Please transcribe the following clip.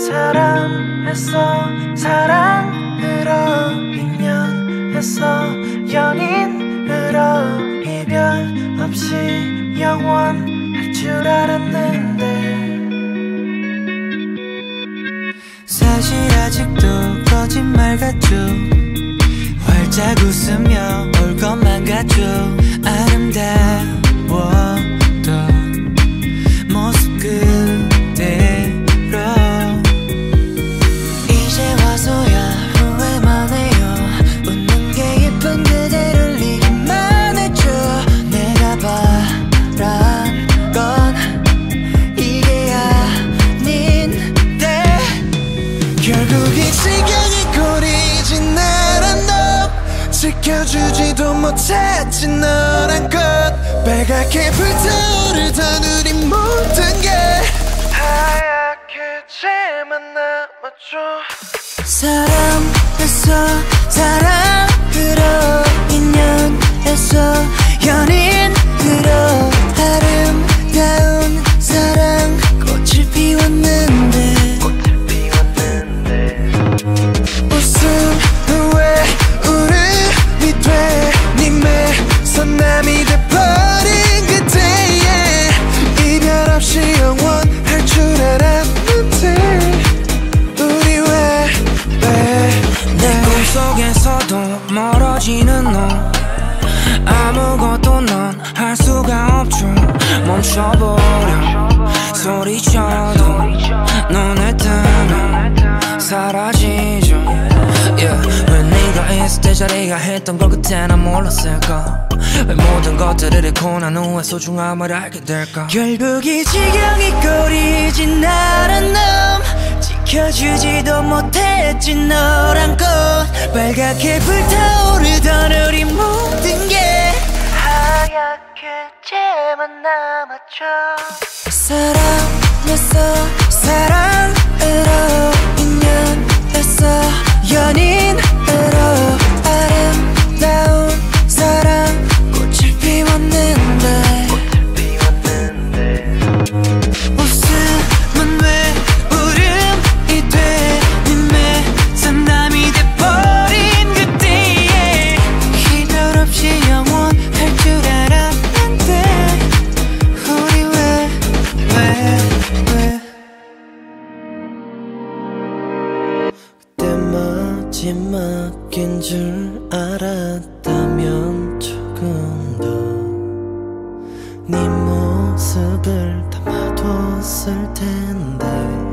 사랑했어 사랑으로 인연했어 연인으로 이별 없이 영원할 줄 알았는데 사실 아직도 거짓말 같죠. 활짝 웃으며 올 것만 같죠. 아름다웠던 모습 그대로 이제 와서야 후회만 해요. 웃는 게 예쁜 그대를 잊기만 했죠. 내가 바란 건 이게 아닌데 결국엔 시간이 거리진 않아. 너 지켜주지도 못했지 너란 것. 빨갛게 불타오르던 우리 모든 게 하얗게 쟤만 남았죠. 사랑했어 사랑으로 인연했어 연인으로 아름다운 사랑 꽃을 피웠는데 웃음 왜 울음이 돼. 님의 선남이 돼버린 그때에 이별 없이 영원할 줄 알았는데 우리 내 꿈속에서도 멀어지는 너. 아무것도 넌 할 수가 없죠. 멈춰버려 소리쳐도 너네 때문에 사라지죠. yeah. 왜 네가 있을 때 자리가 했던 걸 그때 난 몰랐을까. 왜 모든 것들을 잃고 난 후에 소중함을 알게 될까. 결국 이 지경이 꺼리진 않은 놈. 지켜주지도 못했지 너란 것. 빨갛게 불타오르던 우리 모든 게 하얗게 쟤만 남았죠. 사랑했어 사랑으로 인연했어 연인으로 아름다운 사랑 꽃을 피웠는데 웃음은 왜 울음이 돼. 님의 선남이 돼버린 그때에 이별 없이 영원할 줄 알았는데 우리 왜 그때 마지막인 줄 알았다면 조금 더 네 모습을 담아뒀을 텐데